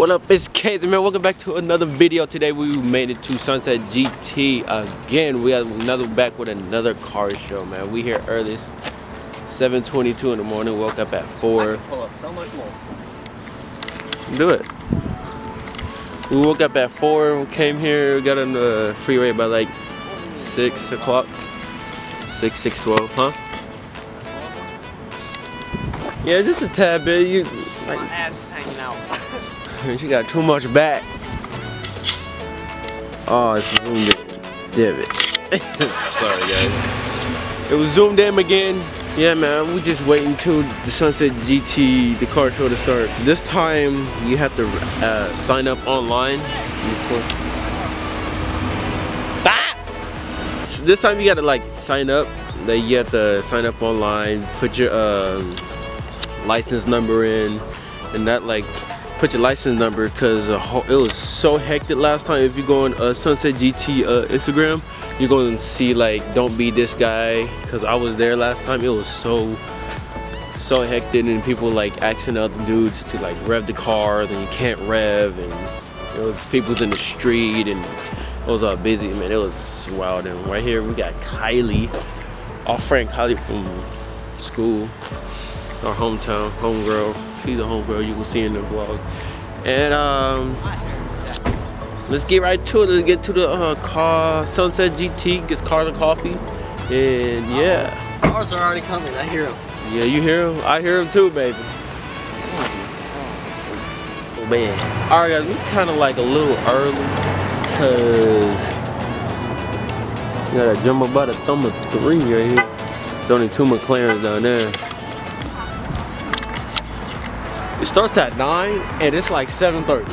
What up, it's Kaze, man. Welcome back to another video. Today we made it to Sunset GT again. We have back with another car show, man. We here early, 7:22 in the morning. Woke up at 4. Pull up so much more. Do it. We woke up at 4. We came here. We got on the freeway by like 6 o'clock. 6:12, huh? Yeah, just a tad bit. You like, my ass is hanging out. she got too much back. Oh, it's zoomed in. Damn it. Sorry, guys. It was zoomed in again. Yeah, man, we just waiting till the Sunset GT, the car show to start. This time, you have to sign up online. Stop! So this time, you gotta like sign up. Like, you have to sign up online, put your license number in, and that like put your license number, because it was so hectic last time. If you go on Sunset GT Instagram, you're going to see like don't be this guy, because I was there last time. It was so hectic, and people like asking other dudes to like rev the cars, and you can't rev, and it was people's in the street, and it was all busy, man. It was wild. And right here we got Kylie, our friend Kylie from school, our hometown homegirl. She's a homegirl, you can see in the vlog. And let's get right to it. Let's get to the car Sunset GT. Get cars and coffee. And yeah. Cars are already coming, I hear them. Yeah, you hear them? I hear them too, baby. Oh man. Alright guys, we kind of like a little early, because you got a jumbo by the thumb of 3 right here. There's only 2 McLarens down there. It starts at 9 and it's like 7:30.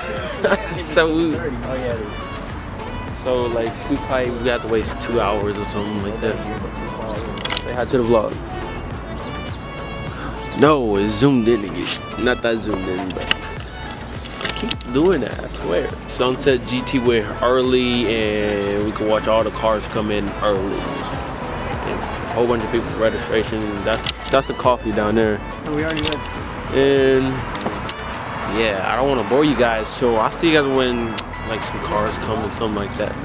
So like we have to waste 2 hours or something like that. Say hi to the vlog. No, it's zoomed in again. Not that zoomed in, but I keep doing that, I swear. Sunset GT we're early, and we can watch all the cars come in early. And a whole bunch of people for registration. That's the coffee down there. Oh, we already read. And yeah, I don't want to bore you guys, so I'll see you guys when like some cars come and something like that.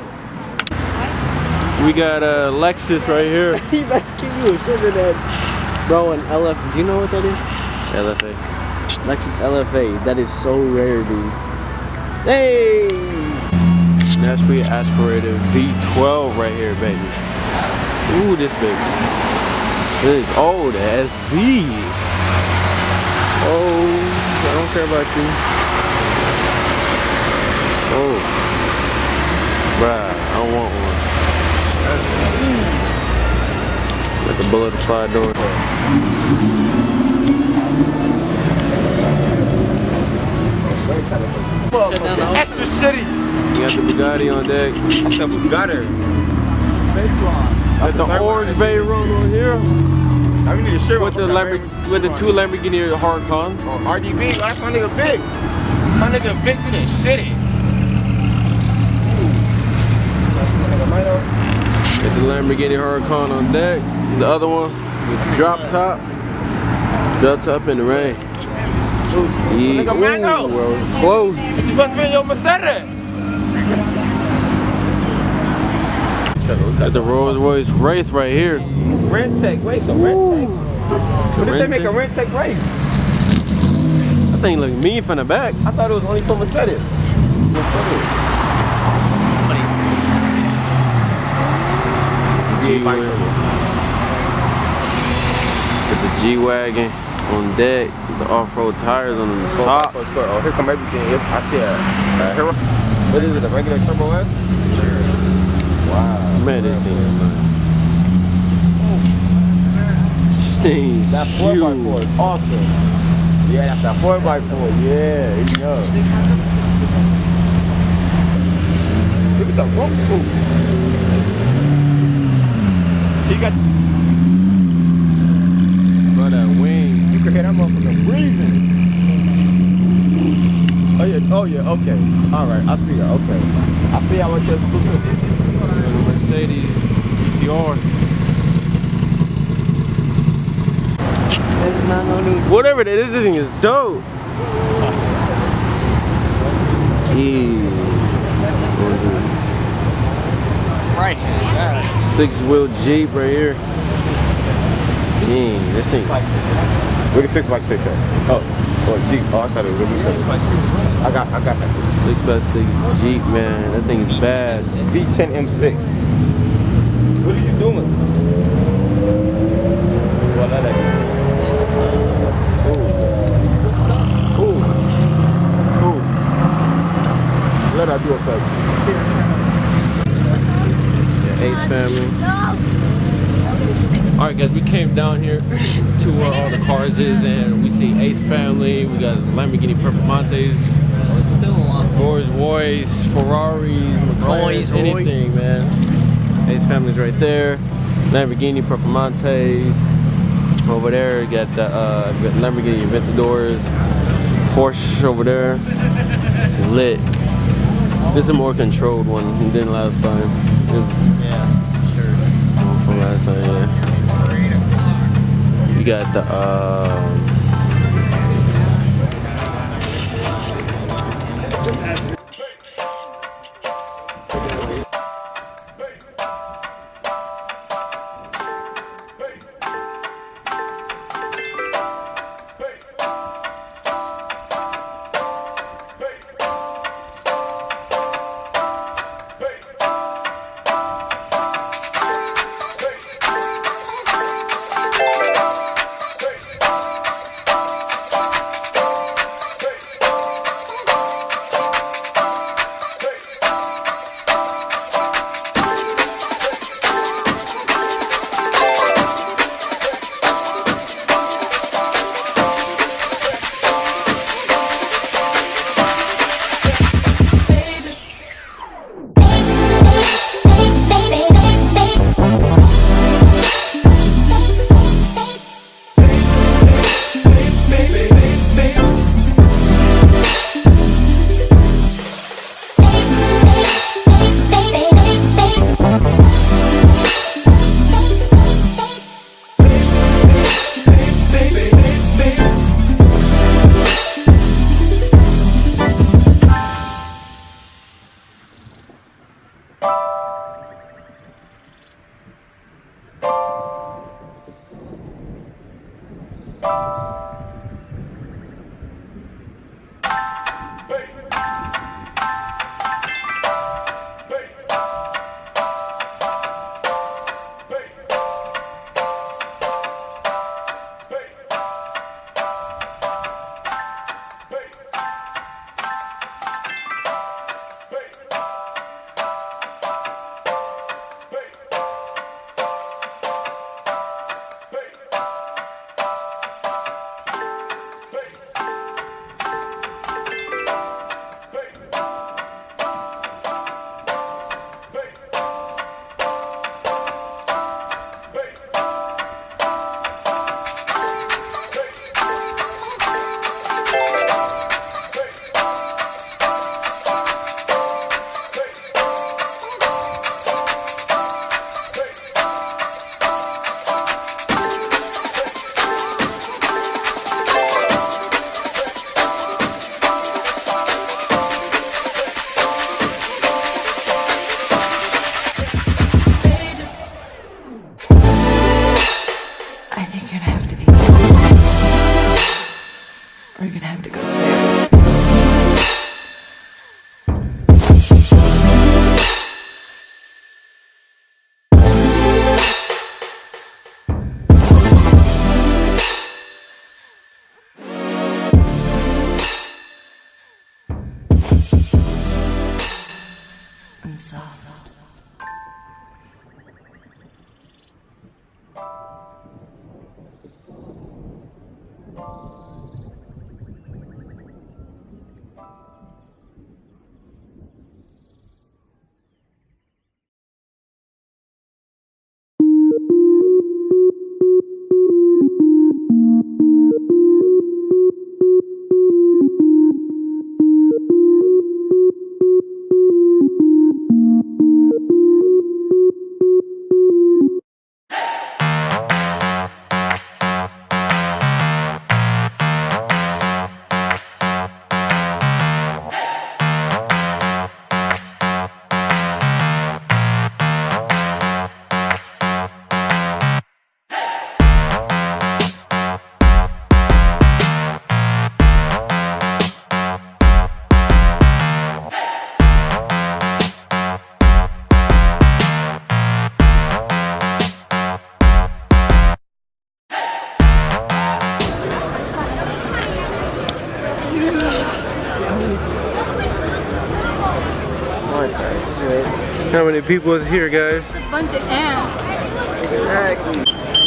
We got Lexus right here. He about to give you a sugar dad. Bro, an LF, do you know what that is? LFA. Lexus LFA, that is so rare, dude. Hey! That's where you aspirated V12 right here, baby. Ooh, this baby. This is old SV. Oh, I don't care about you. Oh, bruh, I don't want one. Like a bullet slide door. Extra shitty. You got the Bugatti on deck. That's the Bugatti. Got the orange Veyron on here. I mean, need to share with the 2 Lamborghini Huracans. RDB, that's my nigga Big. My nigga Big to the city. Got the Lamborghini Huracan on deck. The other one with the drop top. Drop top in the rain. Yeah. Nigga Mango. Well, it's close. You must be in your Mercedes. Got the Rolls Royce Wraith right here. Rentec, wait, so Rentec. What if they make a Rentec race? That thing look mean from the back. I thought it was only for Mercedes. G-Wagon. With the G-Wagon on deck. The off-road tires on the top. Oh, here come everything. I see a Hero. What is it, a regular Turbo S? Wow. Man, this thing stings. That 4x4 is awesome. Yeah, that's that 4x4. Yeah, there you go. Look at the rope scoop. He got that wing. You can hear that motherfucker breathing. Oh yeah, okay. Alright, I see her, okay. I see how much that's exclusive. Mercedes GTR. Whatever it is, this thing is dope. Right. Yeah. 6-wheel Jeep right here. Dang, this thing. Where the 6x6 at? Oh, Jeep. Oh, I thought it was gonna be 6x6. I got that. 6x6 Jeep, man. That thing is bad. V10 M6. What are you doing? Well, I like it. Cool. Let her do it first. Ace family. Alright guys, we came down here to where all the cars is and we see Ace family, we got Lamborghini Performantes, Rolls Royce, Ferraris, McLarens, anything man. Ace family's right there. Lamborghini Performantes. Over there you got the Lamborghini Aventadors. Porsche over there. Lit. This is a more controlled one than last time. Yeah, sure. From last time, yeah. You got the We're gonna have to go to Paris. And soft. many people is here, guys. It's a bunch of ants. Exactly.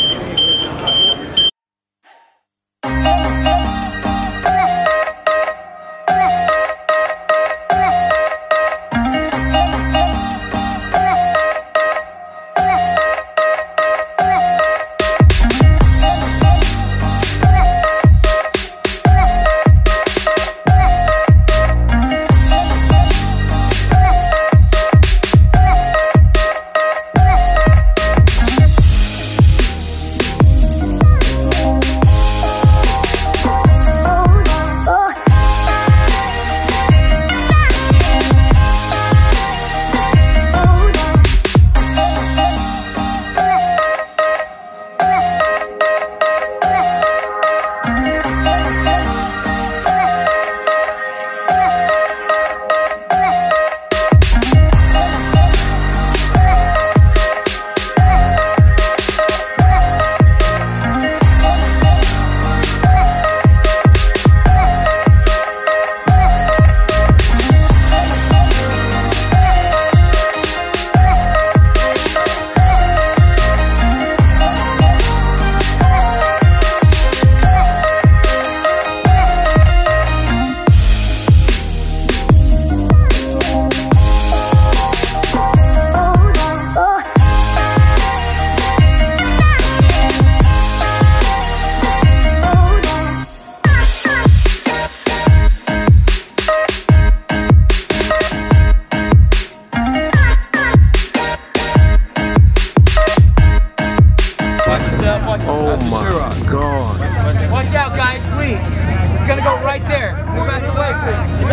Oh my god. Watch out, guys, please. It's gonna go right there. Move out the way,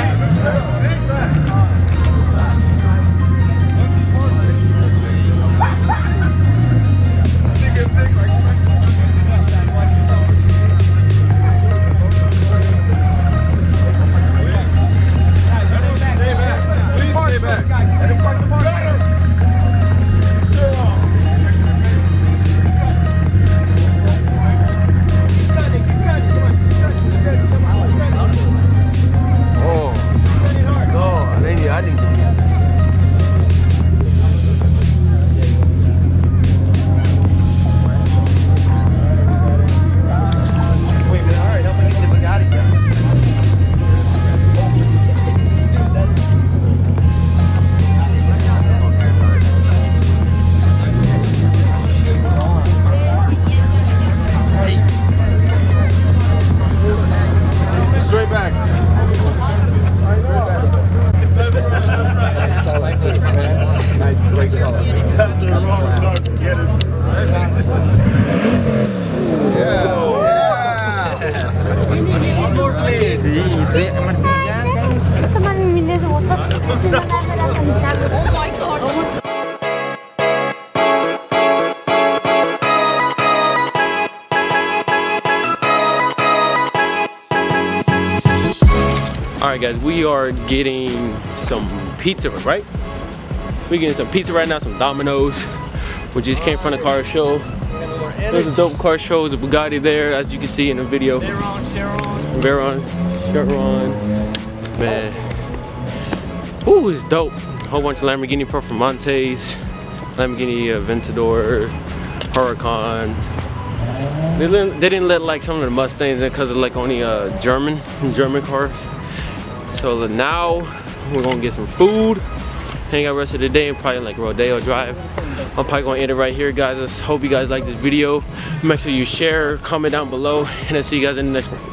Please stay back. Straight back. Alright guys, we are getting some pizza, right? We're getting some pizza right now, some Domino's. We just came from the car show. There's a dope car show, there's a Bugatti there, as you can see in the video. Veyron, Chiron, man. Ooh, it's dope. A whole bunch of Lamborghini Performantes, Lamborghini Aventador, Huracan. They didn't let like some of the Mustangs in because of like only German cars. So now we're gonna get some food, hang out the rest of the day, and probably like Rodeo Drive. I'm probably gonna end it right here, guys. I hope you guys like this video. Make sure you share, comment down below, and I'll see you guys in the next one.